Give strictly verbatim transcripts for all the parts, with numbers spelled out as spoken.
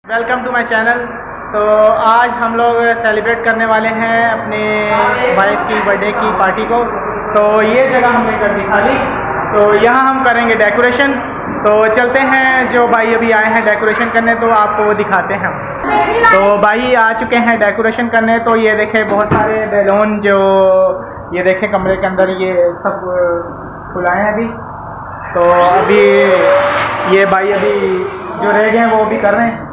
Welcome to my channel. तो आज हम लोग सेलिब्रेट करने वाले हैं अपने वाइफ की बर्थडे की पार्टी को। तो ये जगह हमने कर दी खाली, तो यहाँ हम करेंगे डेकोरेशन। तो चलते हैं, जो भाई अभी आए हैं डेकोरेशन करने तो आपको वो दिखाते हैं। तो भाई आ चुके हैं डेकोरेशन करने। तो ये देखें बहुत सारे बैलून, जो ये देखें कमरे के अंदर ये सब खुलाए हैं अभी। तो अभी ये भाई अभी जो रह गए हैं वो भी कर रहे हैं।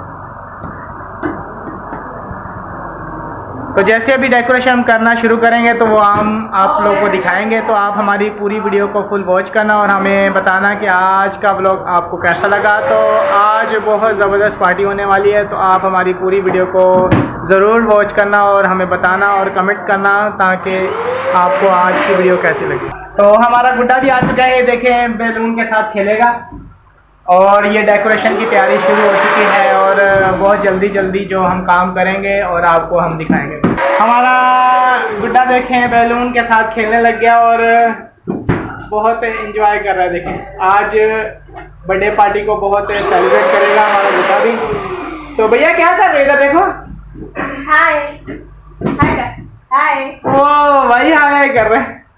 तो जैसे अभी डेकोरेशन हम करना शुरू करेंगे तो वो हम आप लोगों को दिखाएंगे। तो आप हमारी पूरी वीडियो को फुल वॉच करना और हमें बताना कि आज का व्लॉग आपको कैसा लगा। तो आज बहुत ज़बरदस्त पार्टी होने वाली है, तो आप हमारी पूरी वीडियो को ज़रूर वॉच करना और हमें बताना और कमेंट्स करना ताकि आपको आज की वीडियो कैसी लगी। तो हमारा गुड्डा भी आ चुका है, ये देखें बैलून के साथ खेलेगा। और ये डेकोरेशन की तैयारी शुरू हो चुकी है और बहुत जल्दी जल्दी जो हम काम करेंगे और आपको हम दिखाएंगे। हमारा गुड्डा देखें बैलून के साथ खेलने लग गया और बहुत एंजॉय कर रहा है। देखें आज बर्थडे पार्टी को बहुत सेलिब्रेट करेगा हमारा गुड्डा भी। तो भैया क्या कर रहे हो? इधर देखो। हाय हाय हाय। ओ भाई हाय कर रहे हैं।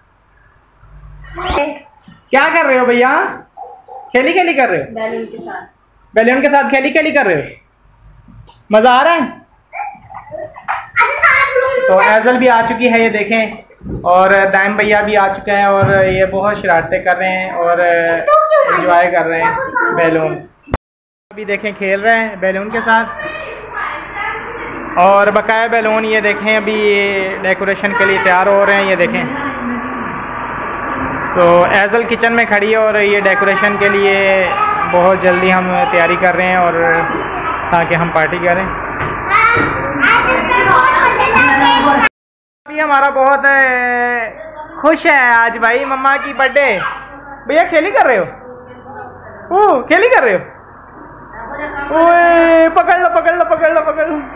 क्या कर रहे हो भैया? खेली खेली कर रहे हो? बैलून के साथ बैलून के साथ खेली खेली कर रहे हो? मजा आ रहा है? तो एजल भी आ चुकी है, ये देखें। और दाइम भैया भी आ चुके हैं और ये बहुत शरारतें कर रहे हैं और एंजॉय कर रहे हैं बैलून। अभी देखें खेल रहे हैं बैलून के साथ और बकाया बैलून ये देखें अभी ये डेकोरेशन के लिए तैयार हो रहे हैं। ये देखें, तो एजल किचन में खड़ी है और ये डेकोरेशन के लिए बहुत जल्दी हम तैयारी कर रहे हैं और ताकि हम पार्टी करें। अभी हमारा बहुत खुश है आज भाई, मम्मा की बर्थडे। भैया खेली कर रहे हो? ओ खेली कर रहे हो? ओए पकड़ लो पकड़ लो पकड़ लो पकड़ लो।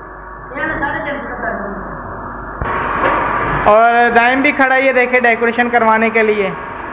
और दाइम भी खड़ा ये देखे डेकोरेशन करवाने के लिए।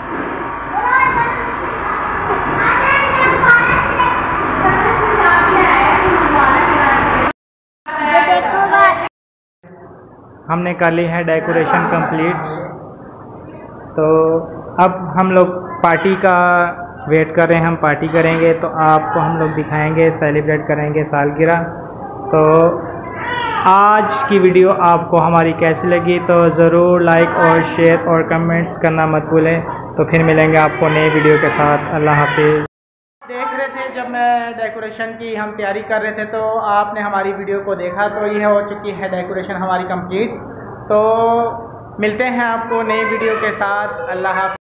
हमने कर ली है डेकोरेशन कंप्लीट। तो अब हम लोग पार्टी का वेट कर रहे हैं, हम पार्टी करेंगे तो आपको हम लोग दिखाएंगे, सेलिब्रेट करेंगे सालगिरह। तो आज की वीडियो आपको हमारी कैसी लगी तो ज़रूर लाइक और शेयर और कमेंट्स करना मत भूलें। तो फिर मिलेंगे आपको नई वीडियो के साथ। अल्लाह हाफिज़। देख रहे थे जब मैं डेकोरेशन की हम तैयारी कर रहे थे तो आपने हमारी वीडियो को देखा। तो यह हो चुकी है डेकोरेशन हमारी कंप्लीट। तो मिलते हैं आपको नई वीडियो के साथ। अल्लाह हाफिज़।